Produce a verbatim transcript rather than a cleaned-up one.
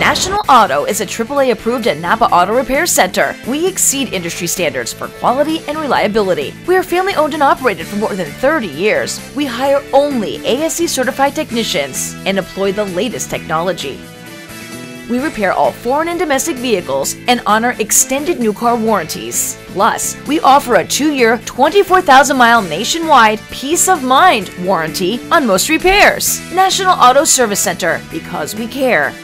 National Auto is a triple A approved and Napa Auto Repair Center. We exceed industry standards for quality and reliability. We are family owned and operated for more than thirty years. We hire only A S E certified technicians and employ the latest technology. We repair all foreign and domestic vehicles and honor extended new car warranties. Plus, we offer a two-year, twenty-four thousand mile nationwide peace of mind warranty on most repairs. National Auto Service Center, because we care.